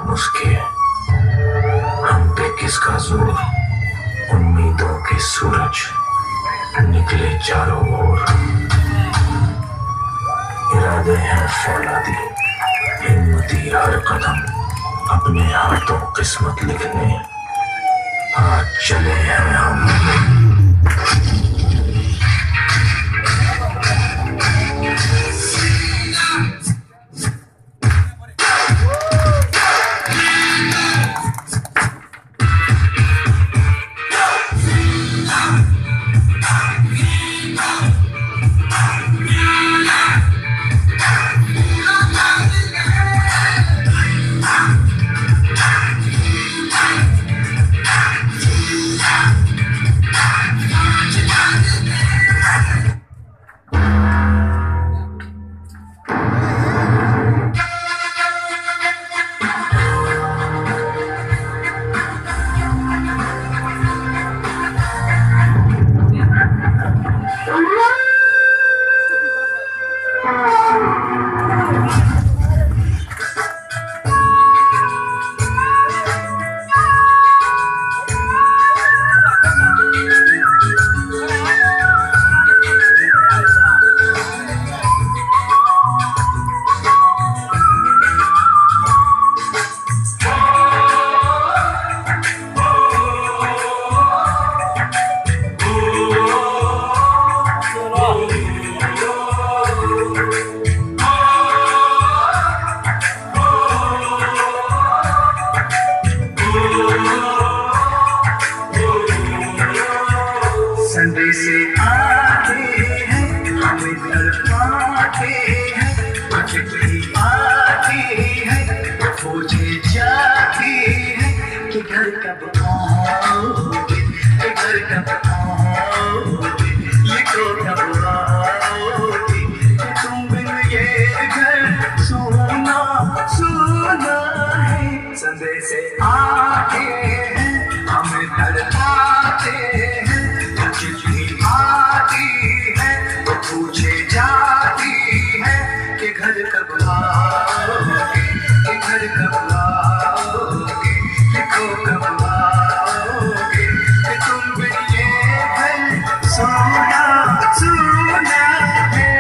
हम उसके, हम पे किसका जोर। उम्मीदों के सूरज निकले चारों ओर। इरादे हैं फौलादी, हिम्मती हर कदम अपने हाथों किस्मत लिखने। आज चले हैं हम। संदेशे आते हैं, हमें तड़पाते हैं, चिट्ठी आती है, खोजे जाती है कि घर कब आओगे, कि घर कब आओगे, लिखो कब आओगे, कि तुम बिन ये घर सुना सुना है। संदेशे आते हैं, हमें तड़पाते हैं, चिट्ठी आती है तो पूछे जाती है कि घर कब आओगे, कि घर कब आओगे, लिखो कब आओगे, कि तुम बिन ये घर सोना सुना है।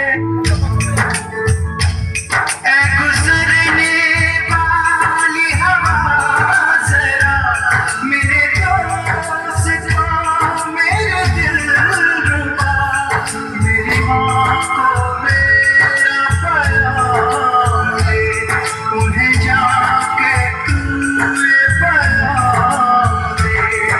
ऐ गुजरने वाली हवा जरा मेरे दोस्त को, मेरे दिल रुबा, मेरी माँ को मेरा पैगाम दे, उन्हें जाके तू ये पैगाम दे।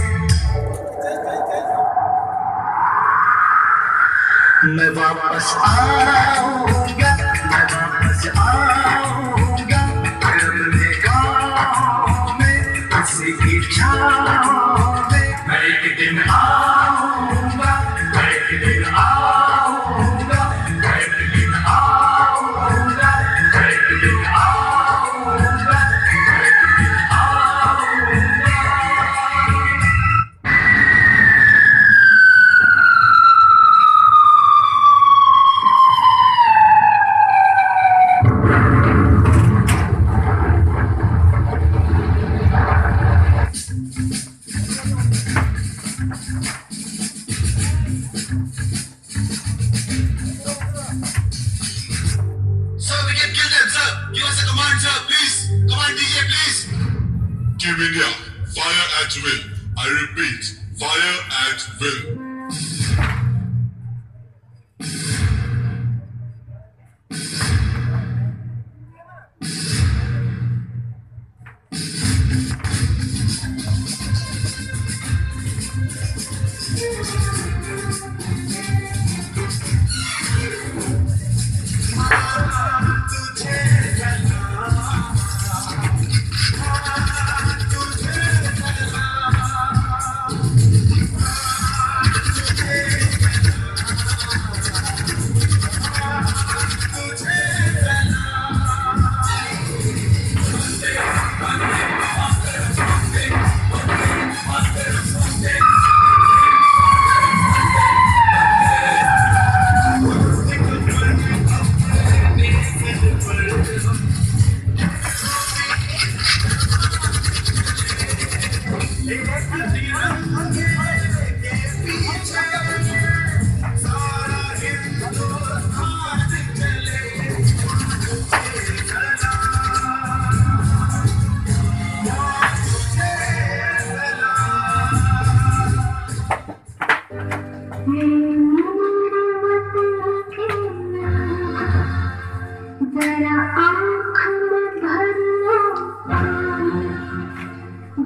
मैं वापस आऊंगा, मैं वापस आऊंगा, फिर अपने गाँव में किसी की छाँव में। मैं एक दिन आऊंगा, मैं एक दिन आऊंगा, मैं एक दिन आऊंगा, मैं एक दिन आऊंगा, मैं एक दिन आऊंगा। Sir, we can kill them, sir. Give us a command, sir, please. Command DJ, please. Team India, fire at will. I repeat, fire at will.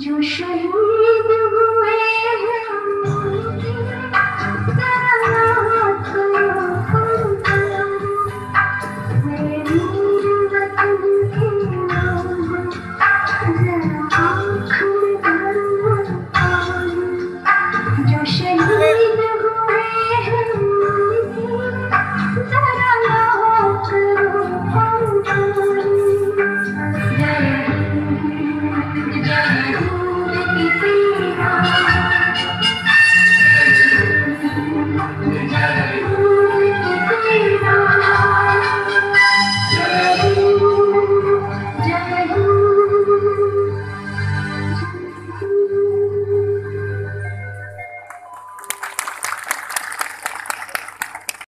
जो शहीद हुए